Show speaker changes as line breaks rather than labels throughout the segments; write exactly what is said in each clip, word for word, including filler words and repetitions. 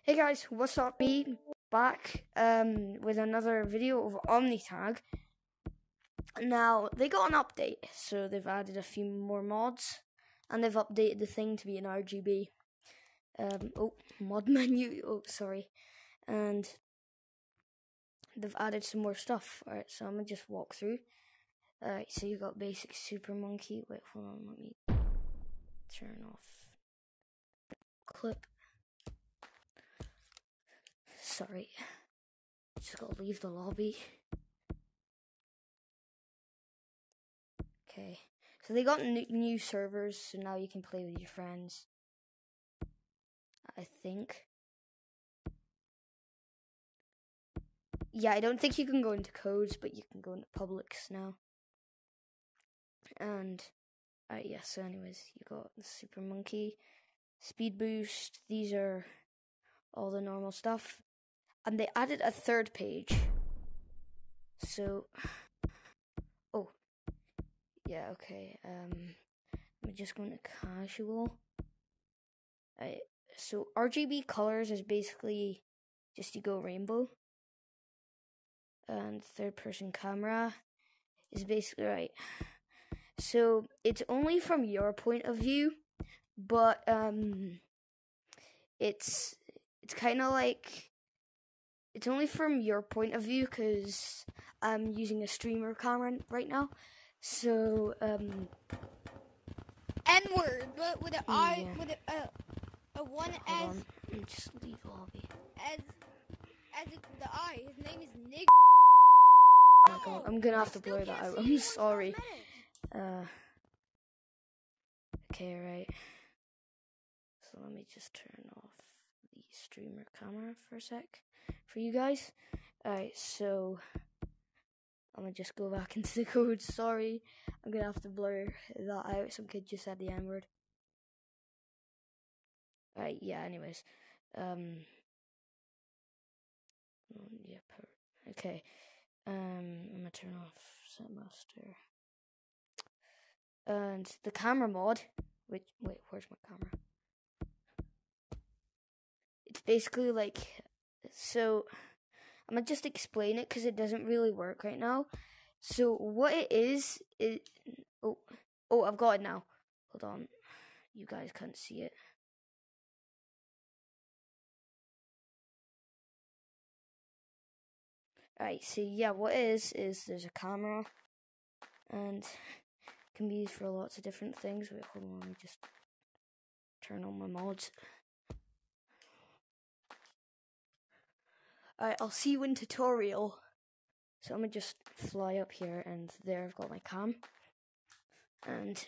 Hey guys, what's up? Me back um, with another video of OmniTag. Now, they got an update, so they've added a few more mods, and they've updated the thing to be an R G B. Um, oh, mod menu, oh, sorry. And they've added some more stuff. Alright, so I'm gonna just walk through. Alright, so you got basic Super Monkey. Wait, hold on, let me turn off clip. Sorry, just gotta leave the lobby. Okay, so they got n new servers, so now you can play with your friends, I think. Yeah, I don't think you can go into codes, but you can go into publics now. And, uh, yeah, so anyways, you got the Super Monkey, Speed Boost, these are all the normal stuff. And they added a third page. So, oh, yeah, okay, um, I'm just going to casual. I, so, R G B colors is basically just you go rainbow. And third person camera is basically right. So, it's only from your point of view, but, um, it's, it's kind of like, it's only from your point of view, because I'm using a streamer camera right now. So, um...
N-word, but with an I,
yeah.
with a, uh, a one
Hold
as,
on, let me just leave lobby.
as, as the I. His name is Nick.
Oh my god, I'm gonna have to blur that out. I'm sorry. Uh... Okay, right. So let me just turn off the streamer camera for a sec for you guys. Alright, so I'm gonna just go back into the code. Sorry, I'm gonna have to blur that out. Some kid just said the N word. Alright, yeah, anyways. Um, yeah, per- okay. Um, I'm gonna turn off set master. And the camera mod, which, wait, where's my camera? It's basically like, so, I'm gonna just explain it because it doesn't really work right now. So what it is, is, oh, oh, I've got it now. Hold on, you guys can't see it. Alright, so yeah, what it is, is there's a camera, and it can be used for lots of different things. Wait, hold on, let me just turn on my mods. Alright, I'll see you in tutorial. So I'm gonna just fly up here, and there I've got my cam. And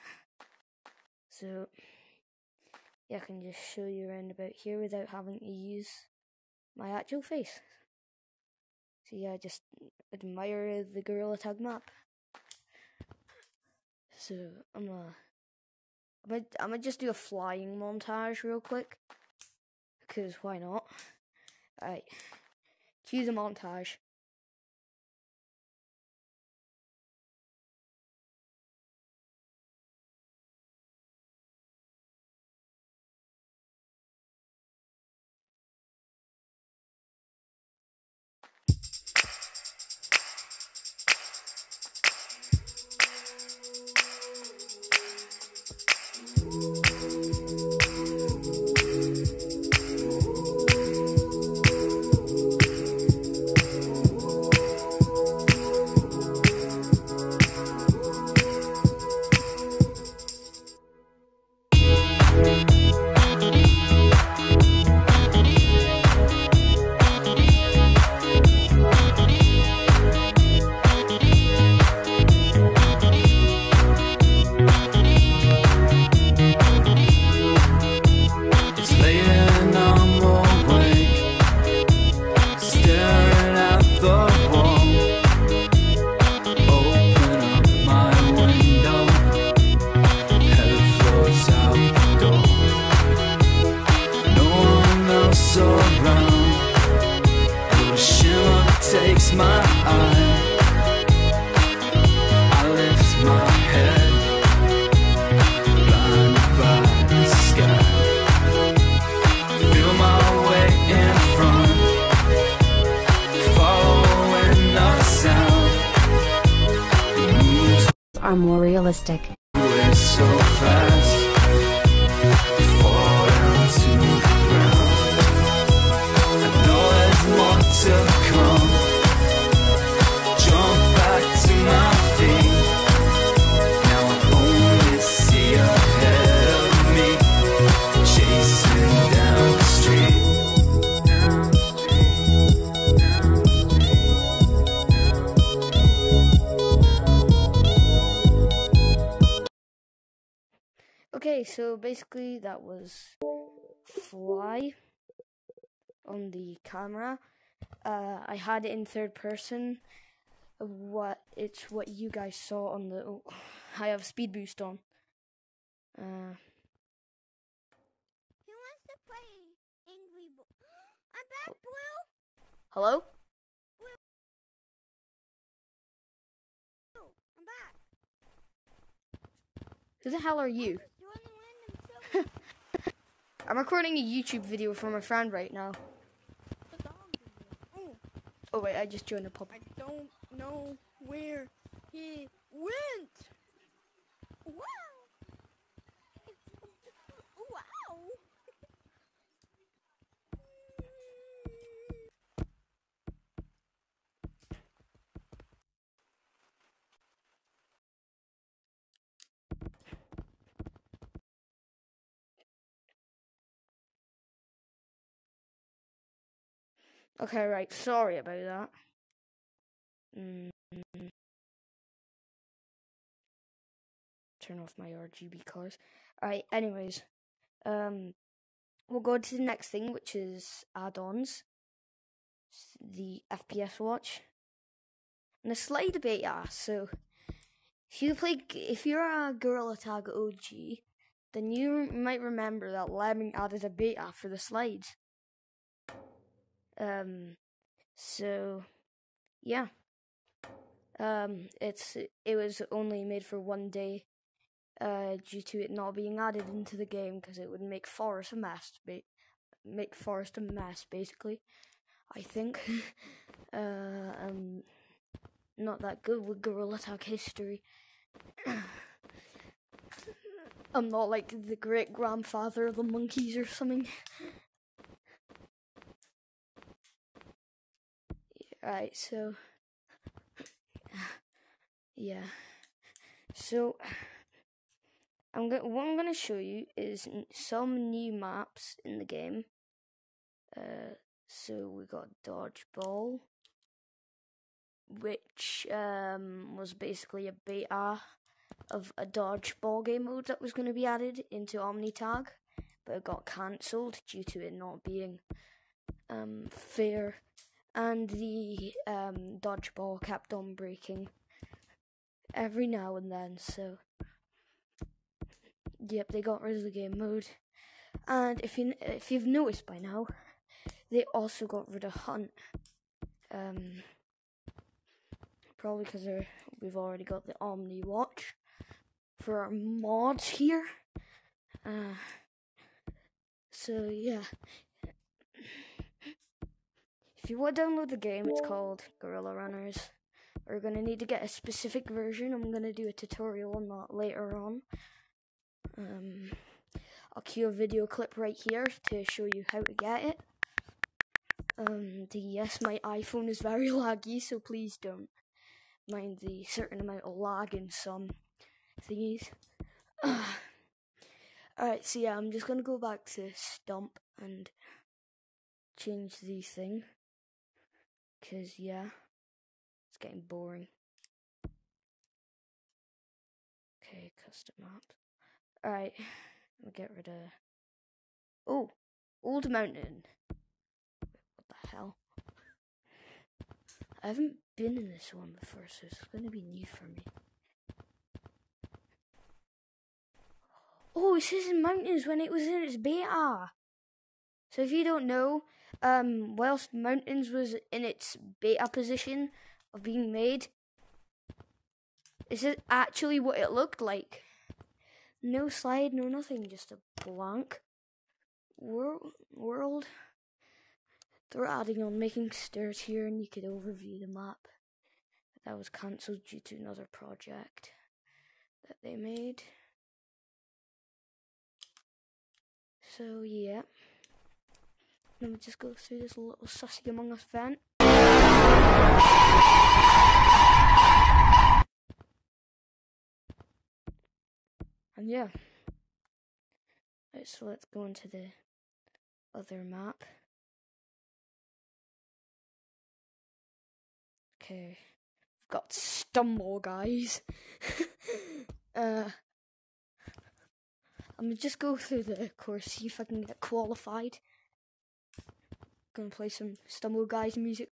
so, yeah, I can just show you around about here without having to use my actual face. So yeah, just admire the Gorilla Tag map. So I'm gonna, I'm gonna, I'm gonna just do a flying montage real quick, because why not? Alright, cue the montage.
Takes my eye, I lift my head, blinded by the sky, feel my way
are more realistic.
We're so fast, fall down to the ground. I know there's more to come. Jump back to my feet. Now I only see ahead of me, chasing down the street. Down the street, down the
Okay, so basically that was Fly on the camera. Uh, I had it in third person. What it's what you guys saw on the. Oh, I have speed boost on. Uh,
Who wants to play Angry Bo- I'm back, Blue.
hello?
Blue, I'm back.
Who the hell are you?
Join the random server.
I'm recording a YouTube video for my friend right now.
The dog in there. Oh,
Oh wait, I just joined a pub.
I don't know where he went. Wow. Wow.
Okay, right. Sorry about that. Mm. Turn off my R G B colors. Alright, anyways. Um, we'll go to the next thing, which is add-ons. The F P S watch. And the slide beta. So, if you play, if you're a Gorilla Tag O G, then you might remember that Lemming added a beta for the slides. Um, so, yeah. Um, it's it was only made for one day, uh, due to it not being added into the game because it would make Forest a mess, ba- make Forest a mess basically. I think. uh, I'm not that good with Gorilla Tag history. I'm not like the great grandfather of the monkeys or something. Right, so yeah, so I'm going. What I'm gonna show you is n- some new maps in the game. Uh, so we got Dodgeball, which um was basically a beta of a dodgeball game mode that was going to be added into OmniTag, but it got cancelled due to it not being um fair. And the um, dodgeball kept on breaking every now and then, so yep, they got rid of the game mode. And if you if you've noticed by now, they also got rid of Hunt. Um, probably because we've already got the Omni Watch for our mods here. Uh, so yeah. If you want to download the game, it's called Gorilla Runners. We're going to need to get a specific version. I'm going to do a tutorial on that later on. Um, I'll cue a video clip right here to show you how to get it. Um, the, yes, my iPhone is very laggy, so please don't mind the certain amount of lag in some thingies. Alright, so yeah, I'm just going to go back to Stump and change the thing. Because, yeah, it's getting boring. Okay, custom map. Alright, we'll get rid of... Oh, Old Mountain. What the hell? I haven't been in this one before, so it's going to be new for me. Oh, it says in Mountains when it was in its beta. So if you don't know, um, whilst Mountains was in its beta position of being made, this is actually what it looked like. No slide, no nothing, just a blank wor- world. They're adding on making stairs here, and you could overview the map. That was cancelled due to another project. that they made. So yeah, let me just go through this little Sussy Among Us event. And yeah, right, so let's go into the other map. Okay, we've got Stumble, guys. uh, I'm gonna just go through the course, see if I can get qualified. Gonna play some Stumble Guys music.